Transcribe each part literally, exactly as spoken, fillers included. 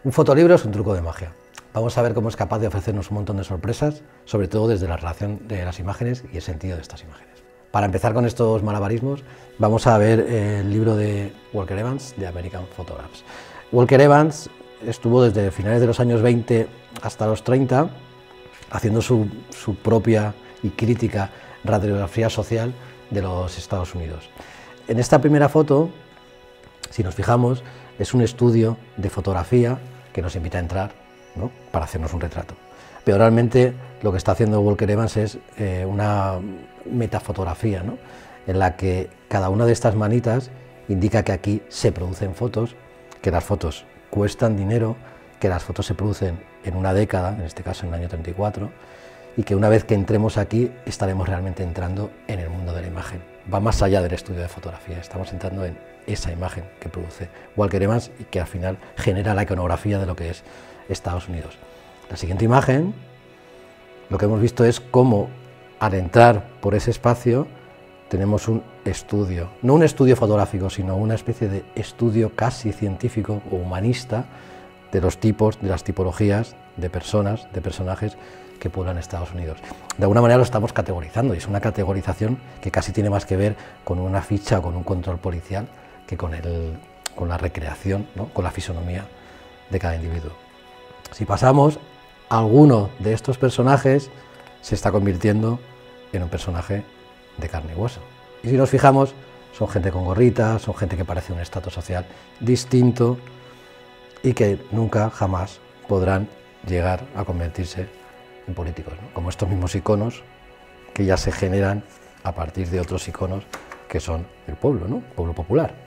Un fotolibro es un truco de magia. Vamos a ver cómo es capaz de ofrecernos un montón de sorpresas, sobre todo desde la relación de las imágenes y el sentido de estas imágenes. Para empezar con estos malabarismos, vamos a ver el libro de Walker Evans, de American Photographs. Walker Evans estuvo desde finales de los años veinte hasta los treinta haciendo su, su propia y crítica radiografía social de los Estados Unidos. En esta primera foto, si nos fijamos, es un estudio de fotografía que nos invita a entrar, ¿no?, para hacernos un retrato. Pero realmente lo que está haciendo Walker Evans es eh, una metafotografía, ¿no?, en la que cada una de estas manitas indica que aquí se producen fotos, que las fotos cuestan dinero, que las fotos se producen en una década, en este caso en el año treinta y cuatro, y que una vez que entremos aquí estaremos realmente entrando en el mundo de la imagen. Va más allá del estudio de fotografía, estamos entrando en esa imagen que produce Walker Evans y que al final genera la iconografía de lo que es Estados Unidos. La siguiente imagen, lo que hemos visto es cómo al entrar por ese espacio tenemos un estudio, no un estudio fotográfico, sino una especie de estudio casi científico o humanista de los tipos, de las tipologías de personas, de personajes que pueblan Estados Unidos. De alguna manera lo estamos categorizando y es una categorización que casi tiene más que ver con una ficha o con un control policial que con, el, con la recreación, ¿no?, con la fisonomía de cada individuo. Si pasamos, alguno de estos personajes se está convirtiendo en un personaje de carne y hueso. Y si nos fijamos, son gente con gorritas, son gente que parece un estrato social distinto y que nunca, jamás podrán llegar a convertirse en políticos, ¿no?, como estos mismos iconos que ya se generan a partir de otros iconos que son el pueblo, ¿no?, el pueblo popular.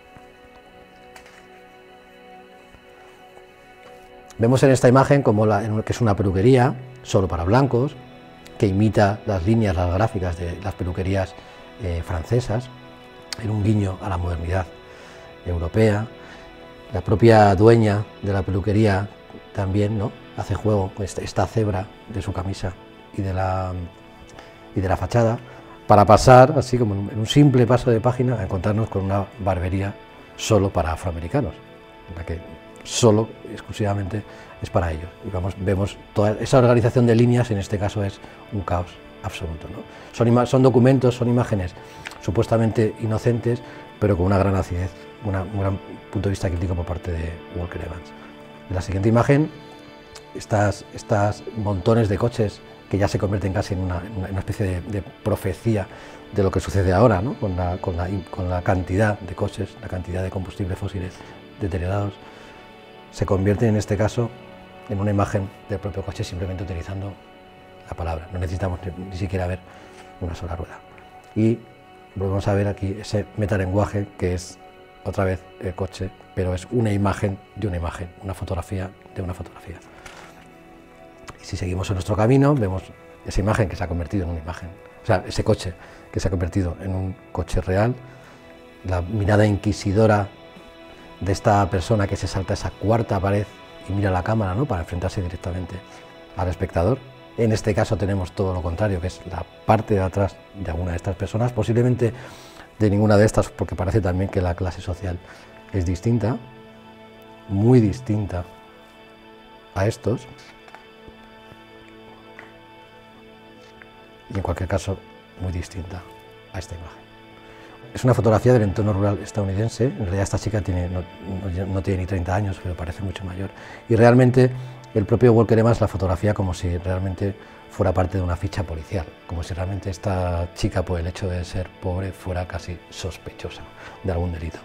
Vemos en esta imagen como la, que es una peluquería solo para blancos, que imita las líneas, las gráficas de las peluquerías eh, francesas, en un guiño a la modernidad europea. La propia dueña de la peluquería también, ¿no?, hace juego con esta cebra de su camisa y de la, y de la fachada, para pasar, así como en un simple paso de página, a encontrarnos con una barbería solo para afroamericanos, en la que solo, exclusivamente, es para ellos. Y vamos, vemos toda esa organización de líneas, en este caso es un caos absoluto, ¿no? Son, son documentos, son imágenes supuestamente inocentes, pero con una gran acidez, una, un gran punto de vista crítico por parte de Walker Evans. En la siguiente imagen, estas, estas montones de coches que ya se convierten casi en una, en una especie de, de profecía de lo que sucede ahora, ¿no?, con, la, con, la, con la cantidad de coches, la cantidad de combustibles fósiles deteriorados, se convierten en este caso en una imagen del propio coche simplemente utilizando la palabra. No necesitamos ni, ni siquiera ver una sola rueda. Y volvemos a ver aquí ese metalenguaje que es otra vez el coche, pero es una imagen de una imagen, una fotografía de una fotografía. Y si seguimos en nuestro camino, vemos esa imagen que se ha convertido en una imagen, o sea, ese coche que se ha convertido en un coche real, la mirada inquisidora de esta persona que se salta esa cuarta pared y mira la cámara, ¿no?, para enfrentarse directamente al espectador. En este caso tenemos todo lo contrario, que es la parte de atrás de alguna de estas personas, posiblemente de ninguna de estas, porque parece también que la clase social es distinta, muy distinta a estos, y en cualquier caso muy distinta a esta imagen. Es una fotografía del entorno rural estadounidense. En realidad esta chica tiene, no, no, no tiene ni treinta años, pero parece mucho mayor. Y realmente el propio Walker Evans la fotografía como si realmente fuera parte de una ficha policial, como si realmente esta chica, por el hecho de ser pobre, fuera casi sospechosa de algún delito.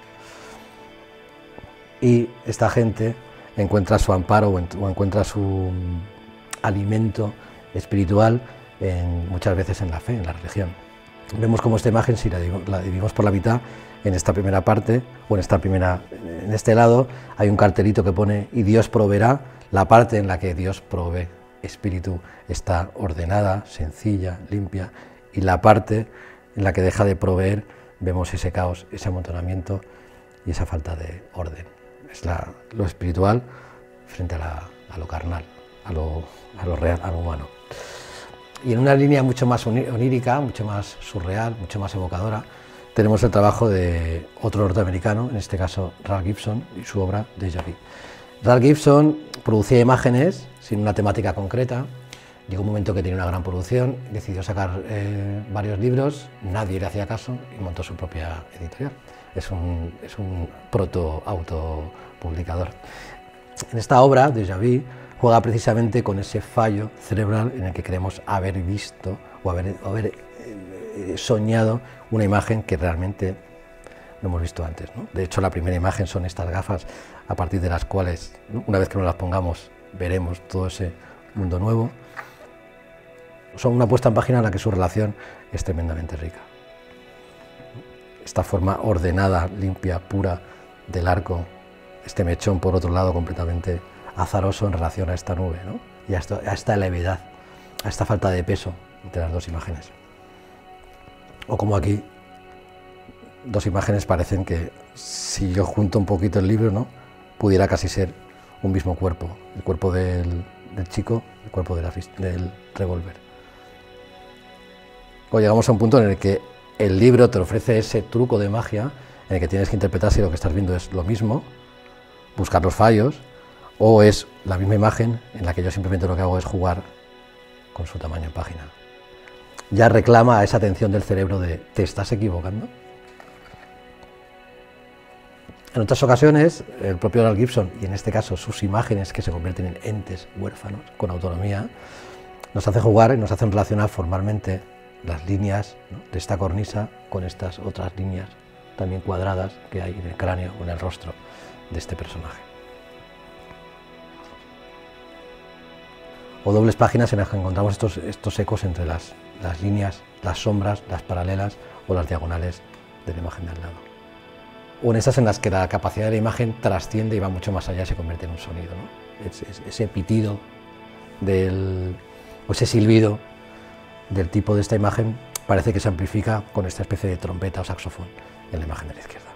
Y esta gente encuentra su amparo o, en, o encuentra su um, alimento espiritual en, muchas veces en la fe, en la religión. Vemos como esta imagen, si la, la dividimos por la mitad, en esta primera parte, o en esta primera, en este lado, hay un cartelito que pone "y Dios proveerá". La parte en la que Dios provee espíritu está ordenada, sencilla, limpia, y la parte en la que deja de proveer, vemos ese caos, ese amontonamiento y esa falta de orden. Es la, lo espiritual frente a, la, a lo carnal, a lo, a lo real, a lo humano. Y en una línea mucho más onírica, mucho más surreal, mucho más evocadora, tenemos el trabajo de otro norteamericano, en este caso Ralph Gibson, y su obra Déjà Vu. Ralph Gibson producía imágenes sin una temática concreta. Llegó un momento que tenía una gran producción, decidió sacar eh, varios libros, nadie le hacía caso y montó su propia editorial. Es un, es un proto-autopublicador. En esta obra, Déjà Vu, juega precisamente con ese fallo cerebral en el que creemos haber visto o haber, haber eh, soñado una imagen que realmente no hemos visto antes, ¿no? De hecho, la primera imagen son estas gafas a partir de las cuales, ¿no?, una vez que nos las pongamos, veremos todo ese mundo nuevo. Son una puesta en página en la que su relación es tremendamente rica. Esta forma ordenada, limpia, pura del arco, este mechón por otro lado completamente azaroso en relación a esta nube, ¿no?, y a, esto, a esta levedad, a esta falta de peso entre las dos imágenes. O como aquí, dos imágenes parecen que, si yo junto un poquito el libro, ¿no?, pudiera casi ser un mismo cuerpo, el cuerpo del, del chico, el cuerpo de la, del revólver. O llegamos a un punto en el que el libro te ofrece ese truco de magia en el que tienes que interpretar si lo que estás viendo es lo mismo, buscar los fallos, o es la misma imagen en la que yo simplemente lo que hago es jugar con su tamaño en página. Ya reclama esa atención del cerebro de ¿te estás equivocando? En otras ocasiones, el propio Ralph Gibson, y en este caso sus imágenes que se convierten en entes huérfanos con autonomía, nos hace jugar y nos hacen relacionar formalmente las líneas, ¿no?, de esta cornisa con estas otras líneas también cuadradas que hay en el cráneo o en el rostro de este personaje. O dobles páginas en las que encontramos estos, estos ecos entre las, las líneas, las sombras, las paralelas o las diagonales de la imagen de al lado. O en esas en las que la capacidad de la imagen trasciende y va mucho más allá y se convierte en un sonido, ¿no? Es, es, ese pitido del, o ese silbido del tipo de esta imagen parece que se amplifica con esta especie de trompeta o saxofón en la imagen de la izquierda.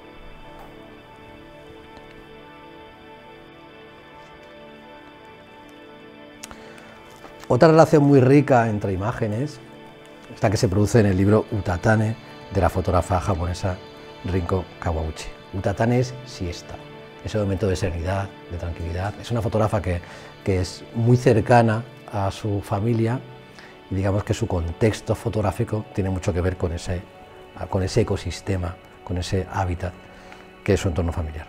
Otra relación muy rica entre imágenes es la que se produce en el libro Utatane de la fotógrafa japonesa Rinko Kawauchi. Utatane es siesta, ese momento de serenidad, de tranquilidad. Es una fotógrafa que, que es muy cercana a su familia y digamos que su contexto fotográfico tiene mucho que ver con ese, con ese ecosistema, con ese hábitat que es su entorno familiar.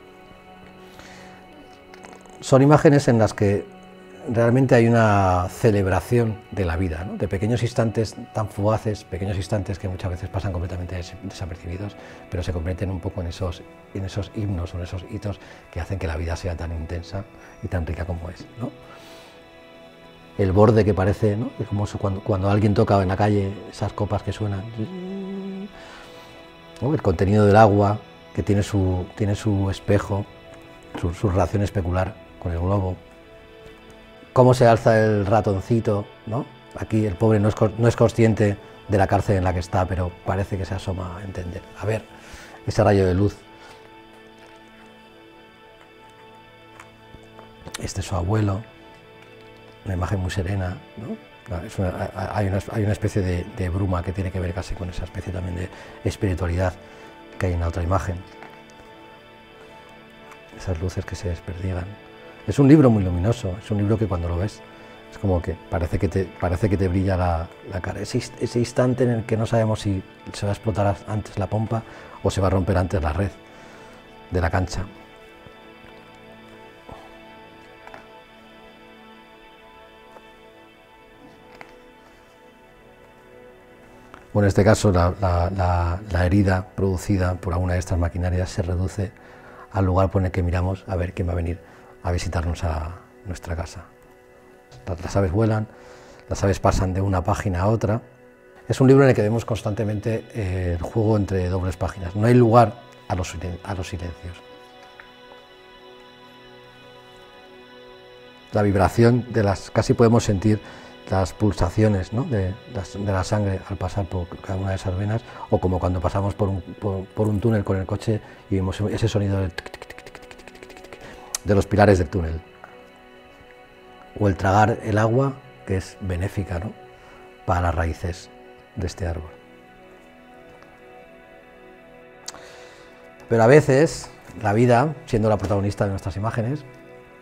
Son imágenes en las que realmente hay una celebración de la vida, ¿no?, de pequeños instantes tan fugaces, pequeños instantes que muchas veces pasan completamente des desapercibidos, pero se convierten un poco en esos, en esos himnos o en esos hitos que hacen que la vida sea tan intensa y tan rica como es, ¿no? El borde que parece, ¿no?, es como cuando, cuando alguien toca en la calle esas copas que suenan, ¿no?, el contenido del agua que tiene su, tiene su espejo, su, su relación especular con el globo. Cómo se alza el ratoncito, ¿no? Aquí el pobre no es, no es consciente de la cárcel en la que está, pero parece que se asoma a entender. A ver, ese rayo de luz. Este es su abuelo, una imagen muy serena, ¿no? Es una, hay, una, hay una especie de, de bruma que tiene que ver casi con esa especie también de espiritualidad que hay en la otra imagen. Esas luces que se desperdigan. Es un libro muy luminoso, es un libro que cuando lo ves es como que parece que te, parece que te brilla la, la cara. Ese, ese instante en el que no sabemos si se va a explotar antes la pompa o se va a romper antes la red de la cancha. Bueno, en este caso la, la, la, la herida producida por alguna de estas maquinarias se reduce al lugar por el que miramos a ver quién va a venir a visitarnos a nuestra casa. Las aves vuelan, las aves pasan de una página a otra. Es un libro en el que vemos constantemente eh, el juego entre dobles páginas. No hay lugar a los, a los silencios. La vibración de las... casi podemos sentir las pulsaciones, ¿no?, de, de la sangre al pasar por cada una de esas venas, o como cuando pasamos por un, por, por un túnel con el coche y vemos ese sonido del tic, tic, tic, tic, tic, tic, tic, tic, de los pilares del túnel. O el tragar el agua, que es benéfica, ¿no?, para las raíces de este árbol. Pero a veces la vida, siendo la protagonista de nuestras imágenes,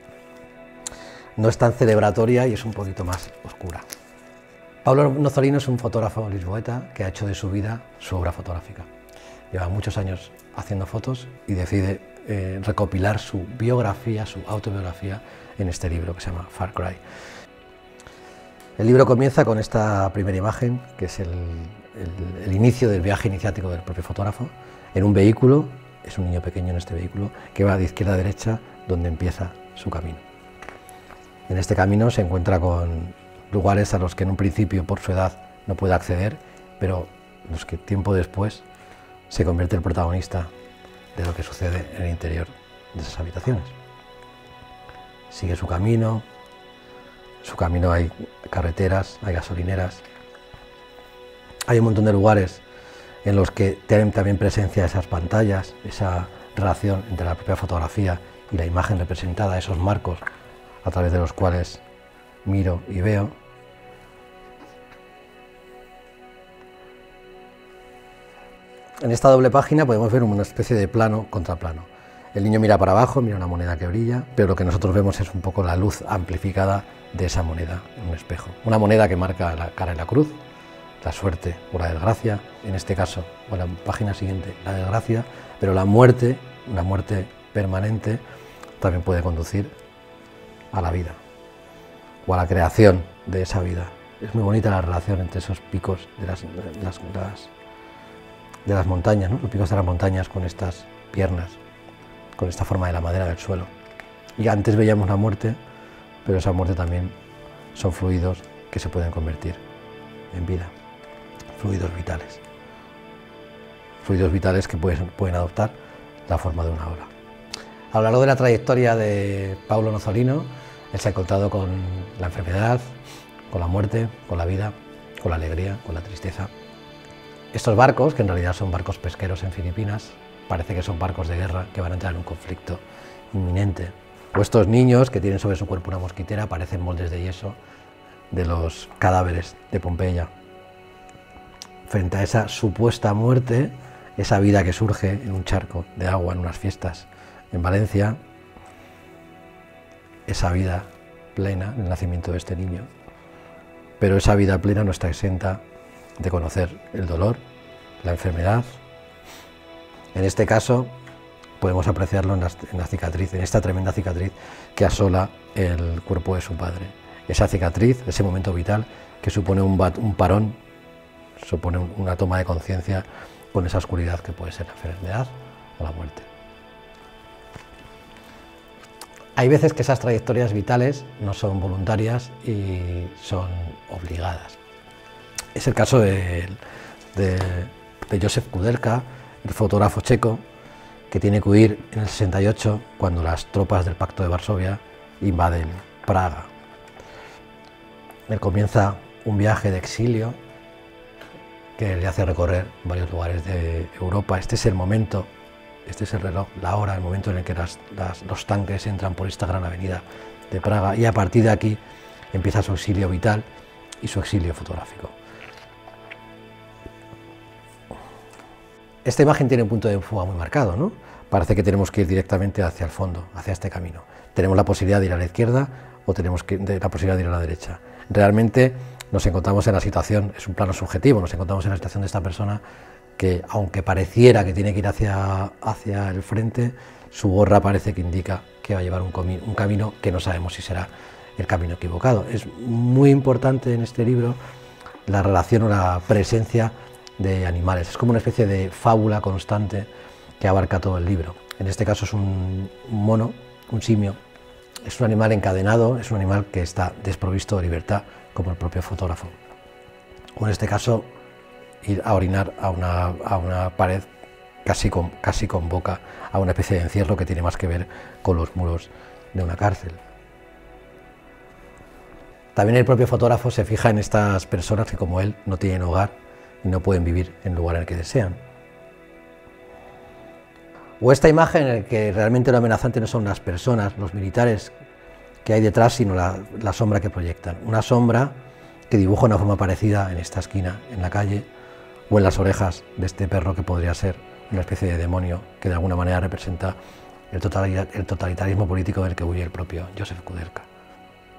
no es tan celebratoria y es un poquito más oscura. Pablo Nozzolino es un fotógrafo lisboeta que ha hecho de su vida su obra fotográfica. Lleva muchos años haciendo fotos y decide eh, recopilar su biografía, su autobiografía, en este libro que se llama Far Cry. El libro comienza con esta primera imagen, que es el, el, el inicio del viaje iniciático del propio fotógrafo, en un vehículo, es un niño pequeño en este vehículo, que va de izquierda a derecha, donde empieza su camino. En este camino se encuentra con lugares a los que en un principio, por su edad, no puede acceder, pero los que tiempo después se convierte el protagonista de lo que sucede en el interior de esas habitaciones. Sigue su camino, su camino hay carreteras, hay gasolineras, hay un montón de lugares en los que tienen también presencia esas pantallas, esa relación entre la propia fotografía y la imagen representada, esos marcos a través de los cuales miro y veo. En esta doble página podemos ver una especie de plano contra plano. El niño mira para abajo, mira una moneda que brilla, pero lo que nosotros vemos es un poco la luz amplificada de esa moneda en un espejo. Una moneda que marca la cara y la cruz, la suerte o la desgracia, en este caso, o la página siguiente, la desgracia, pero la muerte, una muerte permanente, también puede conducir a la vida o a la creación de esa vida. Es muy bonita la relación entre esos picos de las, de las, de las, de las montañas, ¿no? Los picos de las montañas con estas piernas, con esta forma de la madera del suelo. Y antes veíamos la muerte, pero esa muerte también son fluidos que se pueden convertir en vida, fluidos vitales. Fluidos vitales que pueden, pueden adoptar la forma de una ola. A lo largo de la trayectoria de Pablo Nozzolino, él se ha encontrado con la enfermedad, con la muerte, con la vida, con la alegría, con la tristeza. Estos barcos, que en realidad son barcos pesqueros en Filipinas, parece que son barcos de guerra que van a entrar en un conflicto inminente. O estos niños que tienen sobre su cuerpo una mosquitera parecen moldes de yeso de los cadáveres de Pompeya. Frente a esa supuesta muerte, esa vida que surge en un charco de agua en unas fiestas en Valencia, esa vida plena, el nacimiento de este niño, pero esa vida plena no está exenta de conocer el dolor, la enfermedad. En este caso podemos apreciarlo en la, en la cicatriz, en esta tremenda cicatriz que asola el cuerpo de su padre. Esa cicatriz, ese momento vital que supone un, bat, un parón, supone un, una toma de conciencia con esa oscuridad que puede ser la enfermedad o la muerte. Hay veces que esas trayectorias vitales no son voluntarias y son obligadas. Es el caso de, de, de Josef Kudelka, el fotógrafo checo, que tiene que huir en el sesenta y ocho cuando las tropas del Pacto de Varsovia invaden Praga. Él comienza un viaje de exilio que le hace recorrer varios lugares de Europa. Este es el momento, este es el reloj, la hora, el momento en el que las, las, los tanques entran por esta gran avenida de Praga, y a partir de aquí empieza su exilio vital y su exilio fotográfico. Esta imagen tiene un punto de fuga muy marcado, ¿no? Parece que tenemos que ir directamente hacia el fondo, hacia este camino. Tenemos la posibilidad de ir a la izquierda o tenemos que, de, la posibilidad de ir a la derecha. Realmente nos encontramos en la situación, es un plano subjetivo, nos encontramos en la situación de esta persona que, aunque pareciera que tiene que ir hacia, hacia el frente, su gorra parece que indica que va a llevar un, un camino que no sabemos si será el camino equivocado. Es muy importante en este libro la relación o la presencia de animales. Es como una especie de fábula constante que abarca todo el libro. En este caso es un mono, un simio. Es un animal encadenado, es un animal que está desprovisto de libertad, como el propio fotógrafo. O en este caso, ir a orinar a una, a una pared casi, con, casi convoca a una especie de encierro que tiene más que ver con los muros de una cárcel. También el propio fotógrafo se fija en estas personas que, como él, no tienen hogar y no pueden vivir en el lugar en el que desean. O esta imagen en la que realmente lo amenazante no son las personas, los militares que hay detrás, sino la, la sombra que proyectan. Una sombra que dibuja una forma parecida en esta esquina, en la calle, o en las orejas de este perro que podría ser una especie de demonio que de alguna manera representa el totalitarismo político del que huye el propio Josef Kudelka.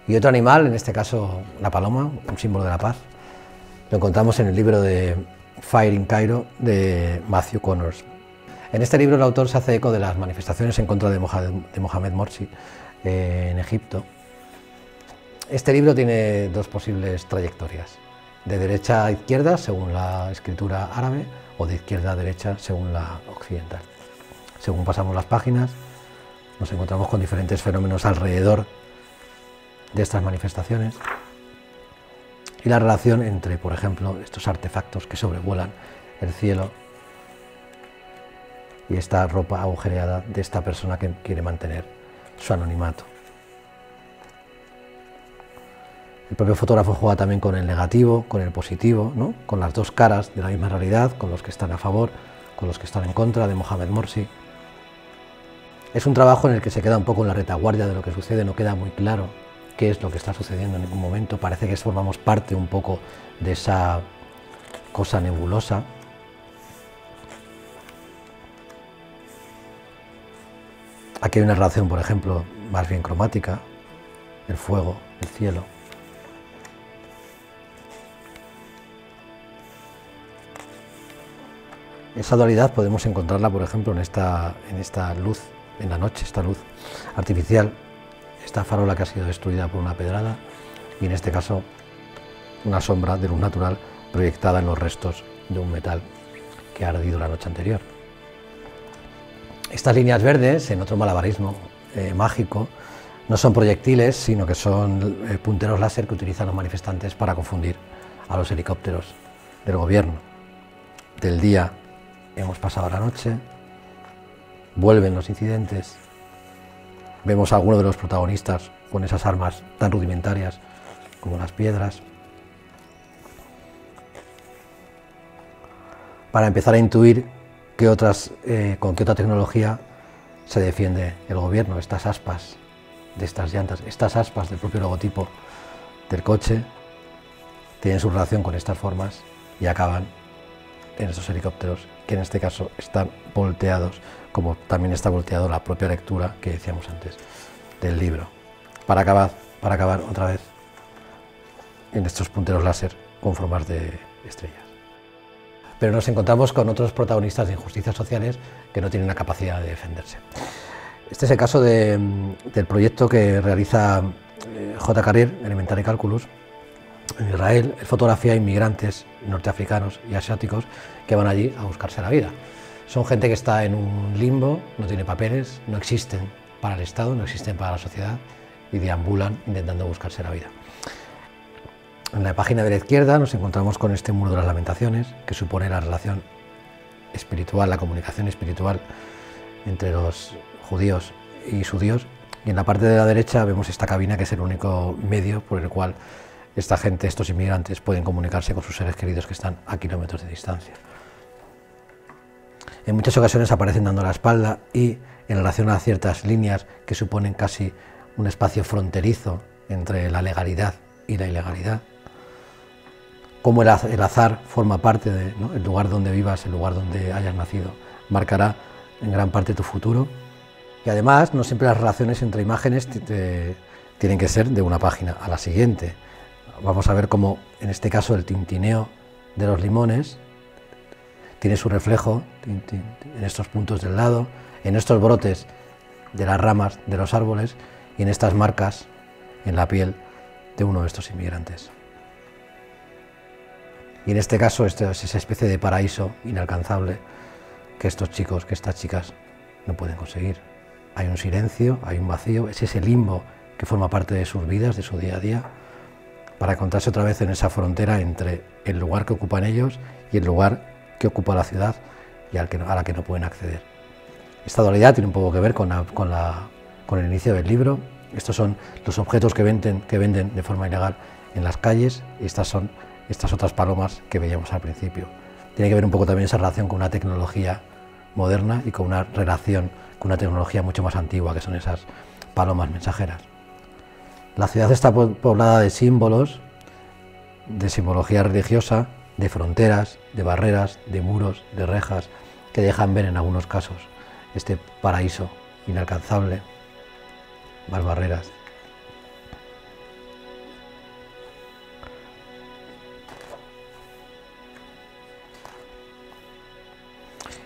Y otro animal, en este caso la paloma, un símbolo de la paz, lo encontramos en el libro de Fire in Cairo de Matthew Connors. En este libro el autor se hace eco de las manifestaciones en contra de Mohamed Morsi eh, en Egipto. Este libro tiene dos posibles trayectorias, de derecha a izquierda según la escritura árabe o de izquierda a derecha según la occidental. Según pasamos las páginas nos encontramos con diferentes fenómenos alrededor de estas manifestaciones y la relación entre, por ejemplo, estos artefactos que sobrevuelan el cielo y esta ropa agujereada de esta persona que quiere mantener su anonimato. El propio fotógrafo juega también con el negativo, con el positivo, ¿no? Con las dos caras de la misma realidad, con los que están a favor, con los que están en contra de Mohamed Morsi. Es un trabajo en el que se queda un poco en la retaguardia de lo que sucede, no queda muy claro qué es lo que está sucediendo en ningún momento, parece que formamos parte un poco de esa cosa nebulosa. Aquí hay una relación, por ejemplo, más bien cromática, el fuego, el cielo. Esa dualidad podemos encontrarla, por ejemplo, en esta, en esta luz, en la noche, esta luz artificial, esta farola que ha sido destruida por una pedrada y en este caso una sombra de luz natural proyectada en los restos de un metal que ha ardido la noche anterior. Estas líneas verdes, en otro malabarismo eh, mágico, no son proyectiles, sino que son eh, punteros láser que utilizan los manifestantes para confundir a los helicópteros del gobierno. Del día hemos pasado a la noche, vuelven los incidentes, vemos a algunos de los protagonistas con esas armas tan rudimentarias como las piedras. Para empezar a intuir qué otras, eh, con qué otra tecnología se defiende el gobierno, estas aspas de estas llantas, estas aspas del propio logotipo del coche, tienen su relación con estas formas y acaban en estos helicópteros, que en este caso están volteados, como también está volteado la propia lectura que decíamos antes del libro, para acabar, para acabar otra vez en estos punteros láser con formas de estrellas. Pero nos encontramos con otros protagonistas de injusticias sociales que no tienen la capacidad de defenderse. Este es el caso de, del proyecto que realiza J. Career, Elementary Calculus, en Israel. Él fotografía a inmigrantes norteafricanos y asiáticos que van allí a buscarse la vida. Son gente que está en un limbo, no tiene papeles, no existen para el Estado, no existen para la sociedad y deambulan intentando buscarse la vida. En la página de la izquierda nos encontramos con este muro de las lamentaciones, que supone la relación espiritual, la comunicación espiritual entre los judíos y su Dios, y en la parte de la derecha vemos esta cabina que es el único medio por el cual esta gente, estos inmigrantes, pueden comunicarse con sus seres queridos que están a kilómetros de distancia. En muchas ocasiones aparecen dando la espalda y en relación a ciertas líneas que suponen casi un espacio fronterizo entre la legalidad y la ilegalidad. Cómo el azar forma parte del ¿no? lugar donde vivas, el lugar donde hayas nacido, marcará en gran parte tu futuro. Y además, no siempre las relaciones entre imágenes te, te, tienen que ser de una página a la siguiente. Vamos a ver cómo, en este caso, el tintineo de los limones tiene su reflejo tin, tin, en estos puntos del lado, en estos brotes de las ramas de los árboles y en estas marcas en la piel de uno de estos inmigrantes. Y en este caso, esto es esa especie de paraíso inalcanzable que estos chicos, que estas chicas no pueden conseguir. Hay un silencio, hay un vacío, es ese limbo que forma parte de sus vidas, de su día a día, para encontrarse otra vez en esa frontera entre el lugar que ocupan ellos y el lugar que ocupa la ciudad y al que, a la que no pueden acceder. Esta dualidad tiene un poco que ver con, la, con, la, con el inicio del libro. Estos son los objetos que venden, que venden de forma ilegal en las calles y estas son estas otras palomas que veíamos al principio. Tiene que ver un poco también esa relación con una tecnología moderna y con una relación con una tecnología mucho más antigua, que son esas palomas mensajeras. La ciudad está poblada de símbolos, de simbología religiosa, de fronteras, de barreras, de muros, de rejas, que dejan ver en algunos casos este paraíso inalcanzable, más barreras.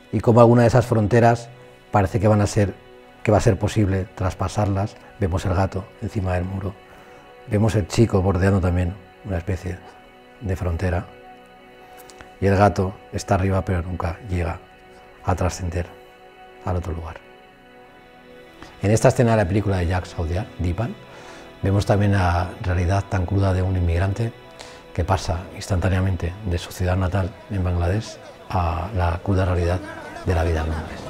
y cómo alguna de esas fronteras parece que van a ser, que va a ser posible traspasarlas. Vemos el gato encima del muro, vemos el chico bordeando también una especie de frontera, y el gato está arriba pero nunca llega a trascender al otro lugar. En esta escena de la película de Jacques Audiard, Dipal, vemos también la realidad tan cruda de un inmigrante que pasa instantáneamente de su ciudad natal en Bangladesh a la cruda realidad de la vida en Londres.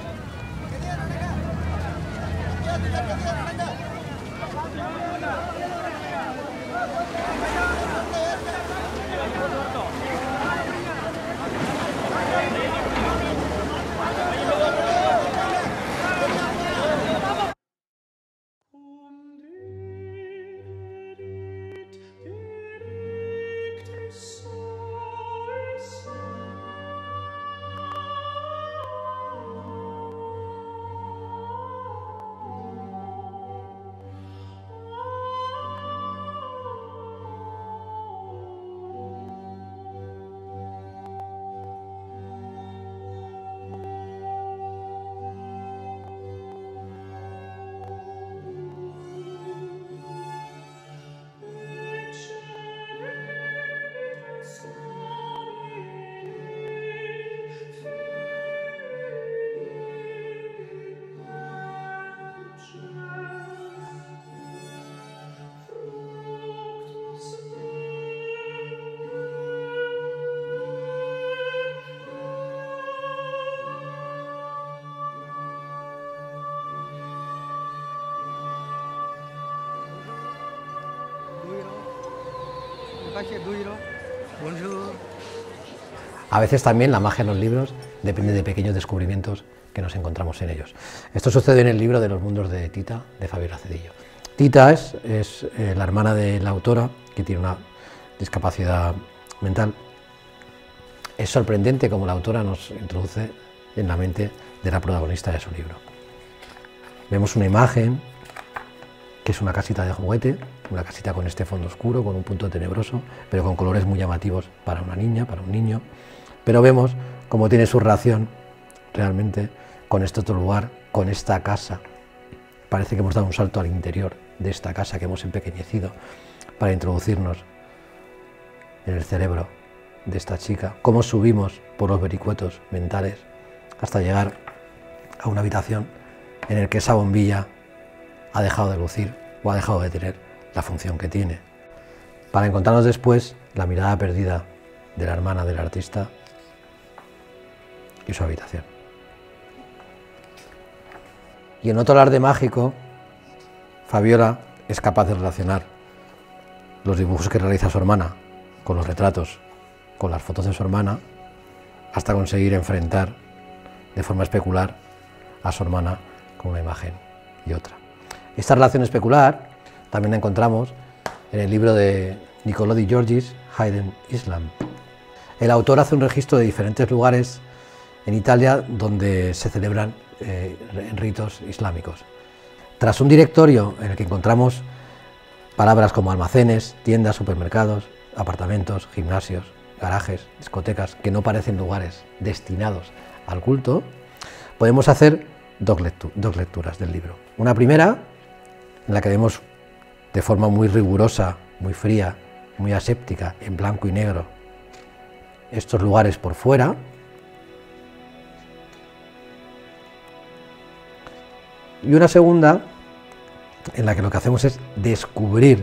A veces también la magia en los libros depende de pequeños descubrimientos que nos encontramos en ellos. Esto sucede en el libro de los mundos de Tita, de Fabiola Cedillo. Tita es, es eh, la hermana de la autora, que tiene una discapacidad mental. Es sorprendente cómo la autora nos introduce en la mente de la protagonista de su libro. Vemos una imagen que es una casita de juguete, una casita con este fondo oscuro, con un punto tenebroso, pero con colores muy llamativos para una niña, para un niño. Pero vemos cómo tiene su relación realmente con este otro lugar, con esta casa. Parece que hemos dado un salto al interior de esta casa que hemos empequeñecido para introducirnos en el cerebro de esta chica. Cómo subimos por los vericuetos mentales hasta llegar a una habitación en la que esa bombilla ha dejado de lucir o ha dejado de tener la función que tiene, para encontrarnos después la mirada perdida de la hermana del artista y su habitación. Y en otro alarde mágico, Fabiola es capaz de relacionar los dibujos que realiza su hermana con los retratos, con las fotos de su hermana, hasta conseguir enfrentar de forma especular a su hermana con una imagen y otra. Esta relación especular también la encontramos en el libro de Niccolò di Giorgis, Hidden Islam. El autor hace un registro de diferentes lugares en Italia donde se celebran eh, ritos islámicos. Tras un directorio en el que encontramos palabras como almacenes, tiendas, supermercados, apartamentos, gimnasios, garajes, discotecas, que no parecen lugares destinados al culto, podemos hacer dos, lectu dos lecturas del libro. Una primera, en la que vemos de forma muy rigurosa, muy fría, muy aséptica, en blanco y negro, estos lugares por fuera. Y una segunda, en la que lo que hacemos es descubrir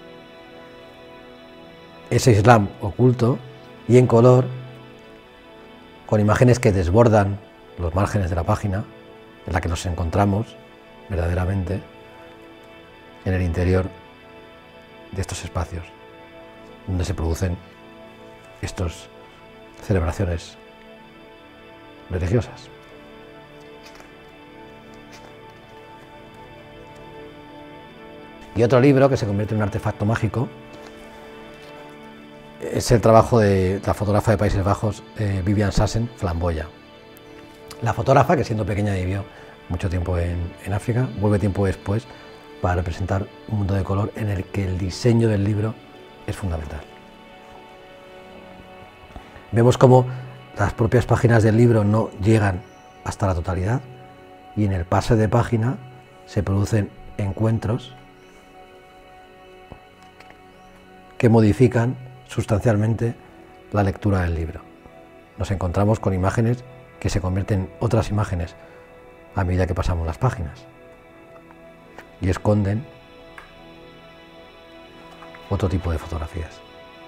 ese Islam oculto y en color, con imágenes que desbordan los márgenes de la página, en la que nos encontramos verdaderamente en el interior de estos espacios donde se producen estas celebraciones religiosas. Y otro libro que se convierte en un artefacto mágico es el trabajo de la fotógrafa de Países Bajos, eh, Vivian Sassen, Flamboya. La fotógrafa, que siendo pequeña vivió mucho tiempo en, en África, vuelve tiempo después para representar un mundo de color en el que el diseño del libro es fundamental. Vemos cómo las propias páginas del libro no llegan hasta la totalidad y en el pase de página se producen encuentros que modifican sustancialmente la lectura del libro. Nos encontramos con imágenes que se convierten en otras imágenes a medida que pasamos las páginas y esconden otro tipo de fotografías.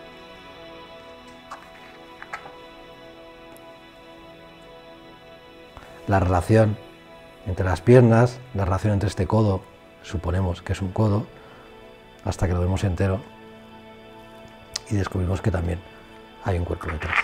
La relación entre las piernas, la relación entre este codo, suponemos que es un codo, hasta que lo vemos entero y descubrimos que también hay un cuerpo detrás.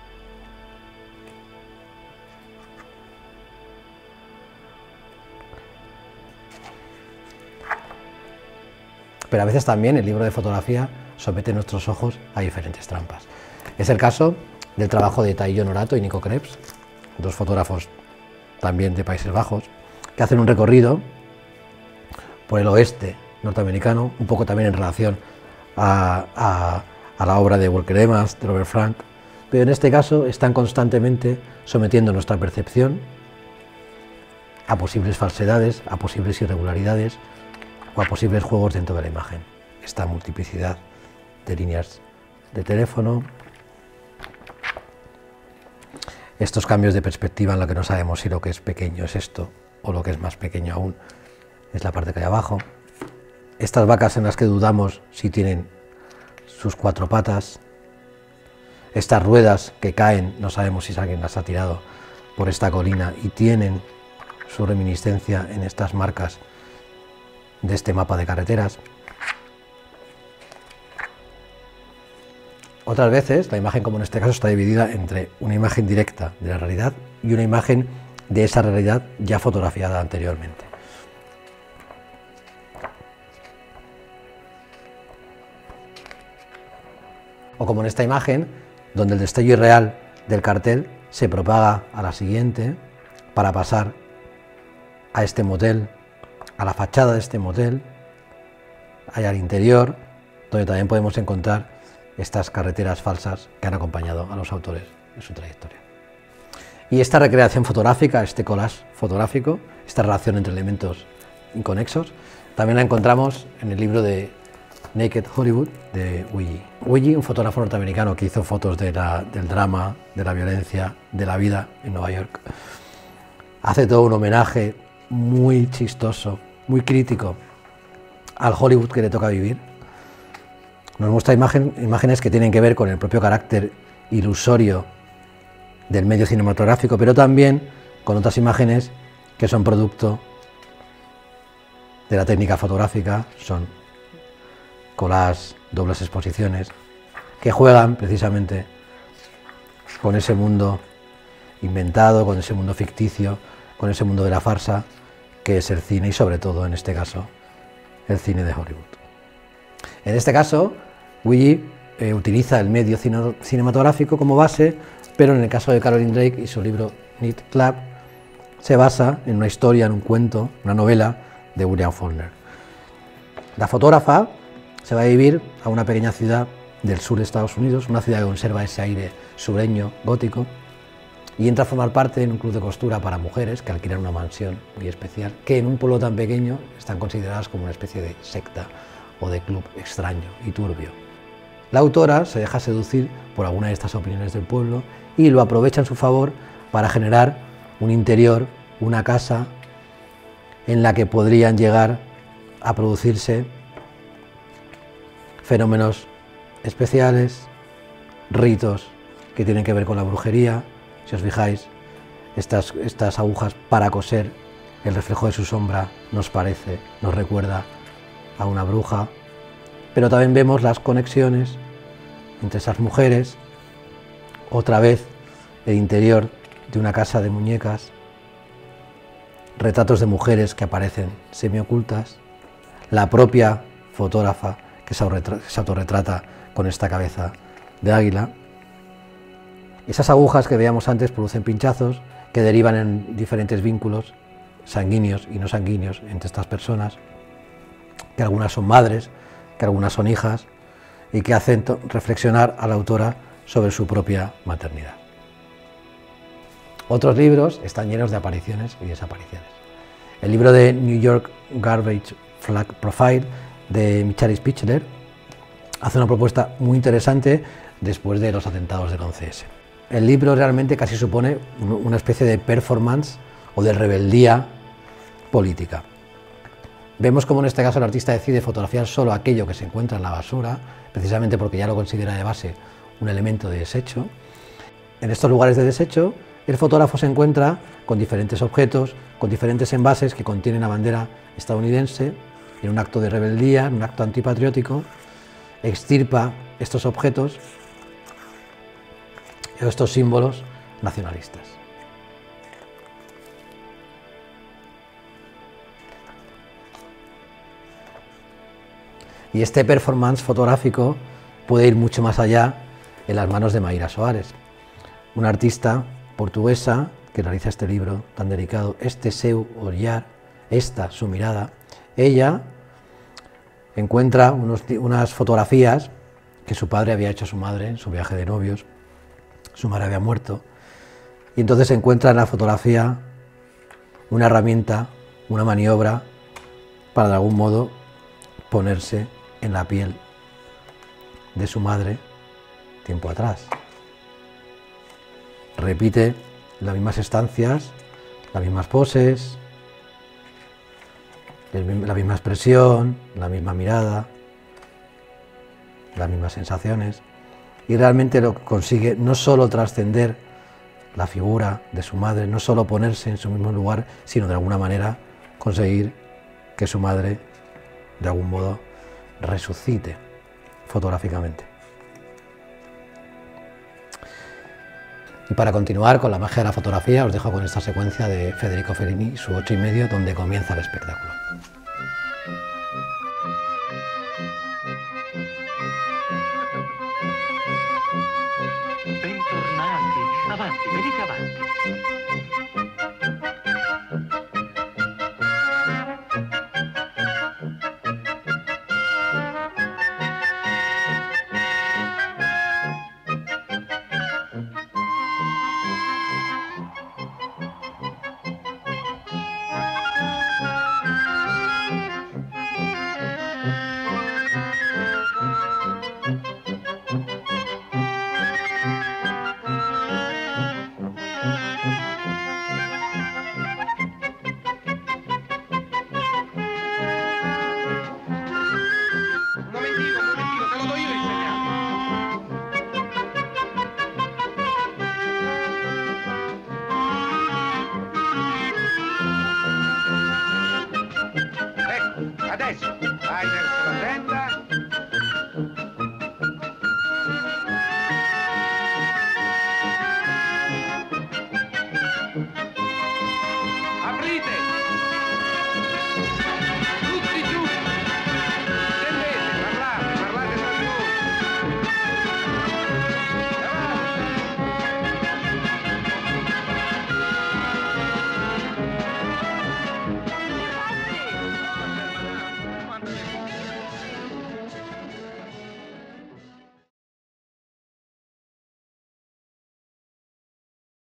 Pero a veces también el libro de fotografía somete nuestros ojos a diferentes trampas. Es el caso del trabajo de Taiyo Norato y Nico Krebs, dos fotógrafos también de Países Bajos, que hacen un recorrido por el oeste norteamericano, un poco también en relación a, a, a la obra de Walker Evans, de Robert Frank, pero en este caso están constantemente sometiendo nuestra percepción a posibles falsedades, a posibles irregularidades o a posibles juegos dentro de la imagen. Esta multiplicidad de líneas de teléfono, estos cambios de perspectiva en lo que no sabemos si lo que es pequeño es esto o lo que es más pequeño aún es la parte que hay abajo, estas vacas en las que dudamos si tienen sus cuatro patas, estas ruedas que caen, no sabemos si alguien las ha tirado por esta colina y tienen su reminiscencia en estas marcas de este mapa de carreteras. Otras veces la imagen, como en este caso, está dividida entre una imagen directa de la realidad y una imagen de esa realidad ya fotografiada anteriormente. O como en esta imagen, donde el destello irreal del cartel se propaga a la siguiente para pasar a este motel, a la fachada de este motel, allá al interior, donde también podemos encontrar estas carreteras falsas que han acompañado a los autores en su trayectoria. Y esta recreación fotográfica, este collage fotográfico, esta relación entre elementos inconexos, también la encontramos en el libro de Naked Hollywood de Willie. Willie, un fotógrafo norteamericano que hizo fotos de la, del drama, de la violencia, de la vida en Nueva York, hace todo un homenaje muy chistoso, muy crítico al Hollywood que le toca vivir. Nos muestra imagen, imágenes que tienen que ver con el propio carácter ilusorio del medio cinematográfico, pero también con otras imágenes que son producto de la técnica fotográfica, son collages, dobles exposiciones, que juegan precisamente con ese mundo inventado, con ese mundo ficticio, con ese mundo de la farsa, que es el cine y sobre todo, en este caso, el cine de Hollywood. En este caso, Willie eh, utiliza el medio cine cinematográfico como base, pero en el caso de Caroline Drake y su libro Knit Club, se basa en una historia, en un cuento, una novela de William Faulkner. La fotógrafa se va a vivir a una pequeña ciudad del sur de Estados Unidos, una ciudad que conserva ese aire sureño, gótico, y entra a formar parte en un club de costura para mujeres que alquilan una mansión muy especial, que en un pueblo tan pequeño están consideradas como una especie de secta o de club extraño y turbio. La autora se deja seducir por alguna de estas opiniones del pueblo y lo aprovecha en su favor para generar un interior, una casa en la que podrían llegar a producirse fenómenos especiales, ritos que tienen que ver con la brujería. Si os fijáis, estas, estas agujas para coser, el reflejo de su sombra nos parece, nos recuerda a una bruja, pero también vemos las conexiones entre esas mujeres, otra vez el interior de una casa de muñecas, retratos de mujeres que aparecen semiocultas, la propia fotógrafa que se autorretrata con esta cabeza de águila. Esas agujas que veíamos antes producen pinchazos que derivan en diferentes vínculos sanguíneos y no sanguíneos entre estas personas, que algunas son madres, que algunas son hijas, y que hacen reflexionar a la autora sobre su propia maternidad. Otros libros están llenos de apariciones y desapariciones. El libro de New York Garbage Flag Profile de Michalis Pichler hace una propuesta muy interesante después de los atentados del once ese. El libro realmente casi supone una especie de performance o de rebeldía política. Vemos cómo en este caso el artista decide fotografiar solo aquello que se encuentra en la basura, precisamente porque ya lo considera de base un elemento de desecho. En estos lugares de desecho, el fotógrafo se encuentra con diferentes objetos, con diferentes envases que contienen la bandera estadounidense, en un acto de rebeldía, en un acto antipatriótico, extirpa estos objetos, estos símbolos nacionalistas. Y este performance fotográfico puede ir mucho más allá en las manos de Mayra Soares, una artista portuguesa que realiza este libro tan delicado, Este seu olhar, esta su mirada. Ella encuentra unos, unas fotografías que su padre había hecho a su madre en su viaje de novios. Su madre había muerto y entonces encuentra en la fotografía una herramienta, una maniobra para de algún modo ponerse en la piel de su madre tiempo atrás. Repite las mismas estancias, las mismas poses, la misma expresión, la misma mirada, las mismas sensaciones, y realmente lo que consigue no solo trascender la figura de su madre, no solo ponerse en su mismo lugar, sino de alguna manera conseguir que su madre de algún modo resucite fotográficamente. Y para continuar con la magia de la fotografía, os dejo con esta secuencia de Federico Fellini, su ocho y medio, donde comienza el espectáculo. Bentornati, avanti, venite avanti. Adesso, vai nel